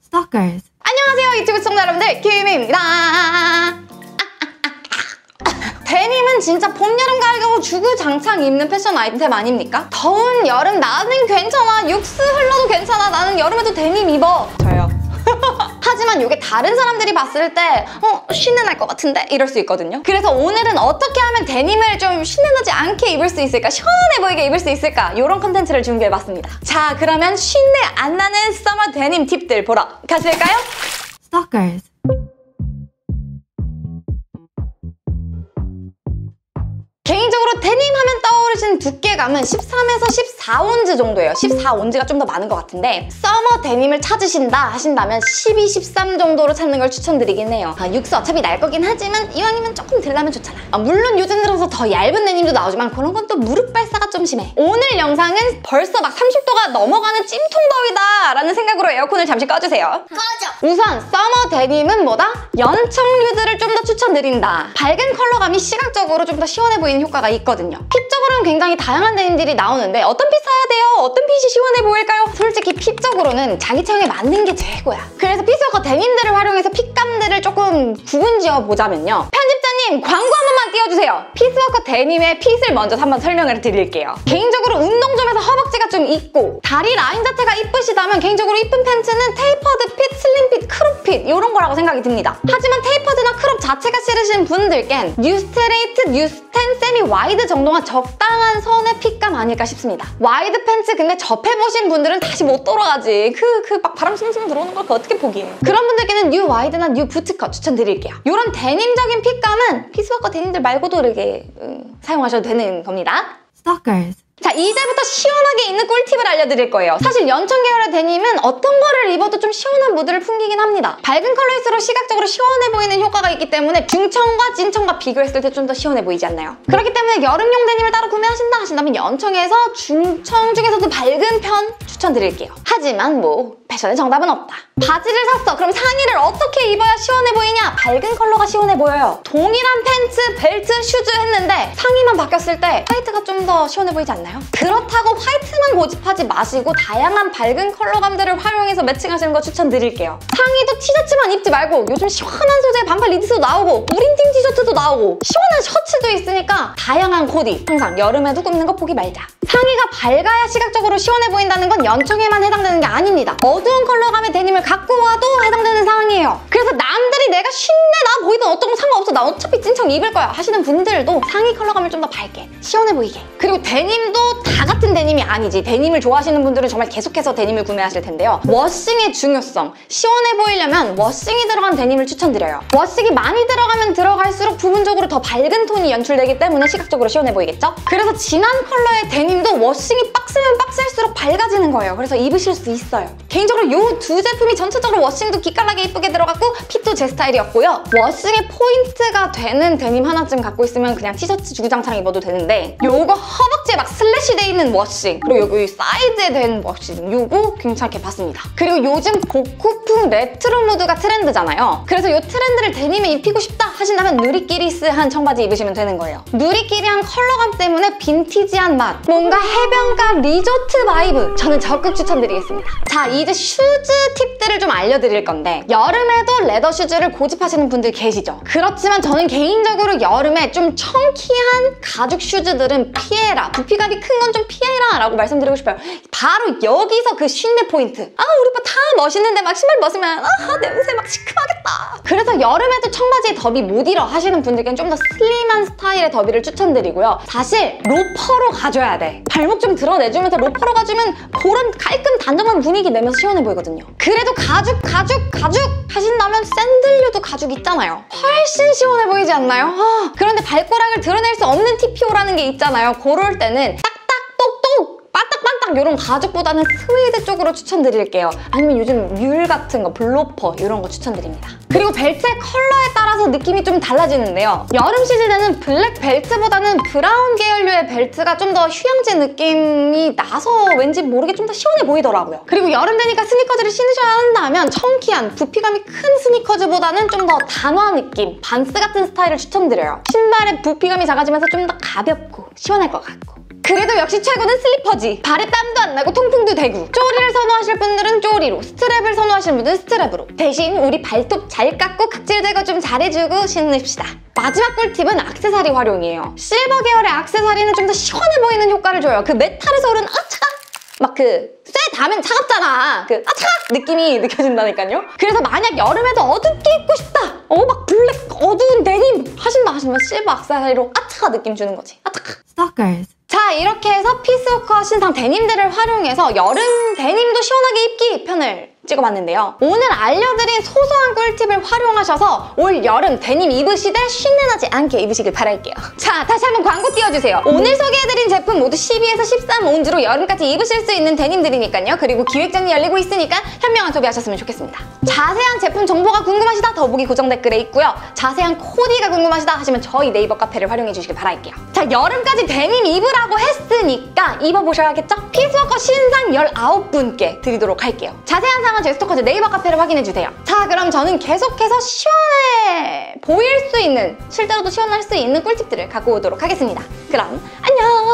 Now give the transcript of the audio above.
Stalkers. 안녕하세요 유튜브 시청자 여러분들, 김희입니다. 데님은 진짜 봄, 여름, 가을, 겨울 주구장창 입는 패션 아이템 아닙니까? 더운 여름 나는 괜찮아, 육수 흘러도 괜찮아, 나는 여름에도 데님 입어. 저요. 하지만 이게 다른 사람들이 봤을 때 신내 날 것 같은데? 이럴 수 있거든요. 그래서 오늘은 어떻게 하면 데님을 좀 신내 나지 않게 입을 수 있을까? 시원해 보이게 입을 수 있을까? 이런 컨텐츠를 준비해봤습니다. 자, 그러면 신내 안 나는 서머 데님 팁들 보러 가실까요? Stalkers. 개인적으로 데님 하면 떠오르시는 두께감은 13에서 14온즈 정도예요. 14온즈가 좀 더 많은 것 같은데, 서머 데님을 찾으신다 하신다면 12, 13 정도로 찾는 걸 추천드리긴 해요. 육수 어차피 날 거긴 하지만 이왕이면 조금 덜 나면 좋잖아. 물론 요즘 들어서 더 얇은 데님도 나오지만 그런 건 또 무릎 발사가 좀 심해. 오늘 영상은 벌써 막 30도가 넘어가는 찜통더위다 라는 생각으로 에어컨을 잠시 꺼주세요. 꺼져! 우선 서머 데님은 뭐다? 연청류들을 좀 더 추천드린다. 밝은 컬러감이 시각적으로 좀 더 시원해 보이는 효과가 있거든요. 핏적으로는 굉장히 다양한 데님들이 나오는데 어떤 핏 사야 돼요? 어떤 핏이 시원해 보일까요? 솔직히 핏적으로는 자기 체형에 맞는 게 최고야. 그래서 피스워커 데님들을 활용해서 핏감들을 조금 구분지어 보자면요. 편집자님, 광고 한 번만 띄워주세요. 피스워커 데님의 핏을 먼저 한번 설명을 드릴게요. 개인적으로 운동점에서 허벅지가 좀 있고 다리 라인 자체가 이쁘시다면 개인적으로 이쁜 팬츠는 테이퍼드 핏, 슬림 핏, 크롭 핏 이런 거라고 생각이 듭니다. 하지만 테이퍼드나 크롭 자체가 싫으신 분들겐 뉴 스트레이트, 뉴 스탠, 세미 와이드 정도가 적당한 선의 핏감 아닐까 싶습니다. 와이드 팬츠 근데 접해보신 분들은 다시 못 돌아가지. 막 바람 숭숭 들어오는 걸 어떻게 포기해. 그런 분들께는 뉴 와이드나 뉴 부츠컷 추천드릴게요. 이런 데님적인 핏감은 피스워커 데님들 말고도 이렇게 사용하셔도 되는 겁니다. Stalkers. 자, 이제부터 시원하게 입는 꿀팁을 알려드릴 거예요. 사실 연청 계열의 데님은 어떤 거를 입어도 좀 시원한 무드를 풍기긴 합니다. 밝은 컬러일수록 시각적으로 시원해 보이는 효과가 있기 때문에 중청과 찐청과 비교했을 때 좀 더 시원해 보이지 않나요? 그렇기 때문에 여름용 데님을 따로 구매하신다 하신다면 연청에서 중청 중에서도 밝은 편 추천드릴게요. 하지만 패션의 정답은 없다. 바지를 샀어. 그럼 상의를 어떻게 입어야 시원해 보이냐? 밝은 컬러가 시원해 보여요. 동일한 팬츠, 벨트, 슈즈 했는데 상의만 바뀌었을 때 화이트가 좀 더 시원해 보이지 않나요? 그렇다고 화이트만 고집하지 마시고 다양한 밝은 컬러감들을 활용해서 매칭하시는 거 추천드릴게요. 상의도 티셔츠만 입지 말고 요즘 시원한 소재의 반팔 니트도 나오고 우린팀 티셔츠도 나오고 시원한 셔츠도 있으니까 다양한 코디. 항상 여름에도 꾸미는 거 포기 말자. 상의가 밝아야 시각적으로 시원해 보인다는 건 연청에만 해당되는 게 아닙니다. 어두운 컬러감의 데님을 갖고 와도 해당되는 상황이에요. 그래서 남들이 내가 신내 나 보이든 어떤 거 상관없어, 나 어차피 찐청 입을 거야 하시는 분들도 상의 컬러감을 좀 더 밝게, 시원해 보이게. 그리고 데님도 다 같은 데님이 아니지. 데님을 좋아하시는 분들은 정말 계속해서 데님을 구매하실 텐데요. 워싱의 중요성. 시원해 보이려면 워싱이 들어간 데님을 추천드려요. 워싱이 많이 들어가면 들어갈수록 부분적으로 더 밝은 톤이 연출되기 때문에 시각적으로 시원해 보이겠죠? 그래서 진한 컬러의 데님도 워싱이 빡세면 빡셀수록 밝아지는 거예요. 그래서 입으실 수 있어요. 개인적으로 이 두 제품이 전체적으로 워싱도 기깔나게 이쁘게 들어갔고 핏도 제 스타일이었고요. 워싱의 포인트가 되는 데님 하나쯤 갖고 있으면 그냥 티셔츠 주구장창 입어도 되는데, 요거 허벅지에 막 슬래시 돼 있는 워싱, 그리고 여기 사이드에 된 워싱, 요거 괜찮게 봤습니다. 그리고 요즘 복고풍 레트로 무드가 트렌드잖아요. 그래서 요 트렌드를 데님에 입히고 싶다 하신다면 누리끼리스한 청바지 입으시면 되는 거예요. 누리끼리한 컬러감 때문에 빈티지한 맛, 뭔가 해변가 리조트 바이브, 저는 적극 추천드리겠습니다. 자, 이제 슈즈 팁들을 좀 알려드릴 건데, 여름에도 레더 슈즈를 고집하시는 분들 계시죠? 그렇지만 저는 개인적으로 여름에 좀 청키한 가죽 슈즈들은 피해라, 부피감이 큰 건 좀 피해라 라고 말씀드리고 싶어요. 바로 여기서 그 신내 포인트. 우리 오빠 다 멋있는데 막 신발 벗으면 냄새 막 시큼하겠다. 그래서 여름에도 청바지에 더비 못 입어 하시는 분들께는 좀 더 슬림한 스타일의 더비를 추천드리고요. 사실 로퍼로 가줘야 돼. 발목 좀 드러내주면서 로퍼로 가주면 그런 깔끔 단정한 분위기 내면서 시원해 보이거든요. 그래도 가죽 하신다면 샌들류도 가죽 있잖아요. 훨씬 시원해 보이지 않나요? 그런데 발꼬락을 드러낼 수 없는 TPO라는 게 있잖아요. 그럴 때는 딱딱 똑똑 빠딱빠딱 이런 가죽보다는 스웨이드 쪽으로 추천드릴게요. 아니면 요즘 뮬 같은 거, 블로퍼 이런 거 추천드립니다. 그리고 벨트의 컬러에 따라서 느낌이 좀 달라지는데요. 여름 시즌에는 블랙 벨트보다는 브라운 계열류의 벨트가 좀 더 휴양지 느낌이 나서 왠지 모르게 좀 더 시원해 보이더라고요. 그리고 여름 되니까 스니커즈를 신으셔야 한다면 청키한 부피감이 큰 스니커즈보다는 좀 더 단화 느낌, 반스 같은 스타일을 추천드려요. 신발의 부피감이 작아지면서 좀 더 가볍고 시원할 것 같고. 그래도 역시 최고는 슬리퍼지. 발에 땀도 안 나고 통풍도 되고. 쪼리를 선호하실 분들은 쪼리로, 스트랩을 선호하시는 분들은 스트랩으로. 대신 우리 발톱 잘 깎고 각질 제거 좀 잘해주고 신읍시다. 마지막 꿀팁은 액세서리 활용이에요. 실버 계열의 액세서리는 좀 더 시원해 보이는 효과를 줘요. 그 메탈에서 오른 아차! 막 쇠 닿으면 차갑잖아. 아차! 느낌이 느껴진다니까요. 그래서 만약 여름에도 어둡게 입고 싶다. 막 블랙 어두운 데님 하신다 실버 액세서리로 아차가 느낌 주는 거지. 아차! Stalkers. 자, 이렇게 해서 피스워커 신상 데님들을 활용해서 여름 데님도 시원하게 입기 편을 찍어봤는데요. 오늘 알려드린 소소한 꿀팁을 활용하셔서 올 여름 데님 입으시되 신내나지 않게 입으시길 바랄게요. 자, 다시 한번 광고 띄워주세요. 오늘 소개해드린 제품 모두 12에서 13 온즈로 여름까지 입으실 수 있는 데님들이니까요. 그리고 기획전이 열리고 있으니까 현명한 소비하셨으면 좋겠습니다. 자세한 제품 정보가 궁금하시다 더보기 고정 댓글에 있고요. 자세한 코디가 궁금하시다 하시면 저희 네이버 카페를 활용해 주시길 바랄게요. 자, 여름까지 데님 입으라고 했으니까 입어보셔야겠죠? 피스워커 신상 19분께 드리도록 할게요. 자세한 사항은 저희 스토커즈 네이버 카페를 확인해주세요. 자, 그럼 저는 계속해서 시원해 보일 수 있는, 실제로도 시원할 수 있는 꿀팁들을 갖고 오도록 하겠습니다. 그럼 안녕!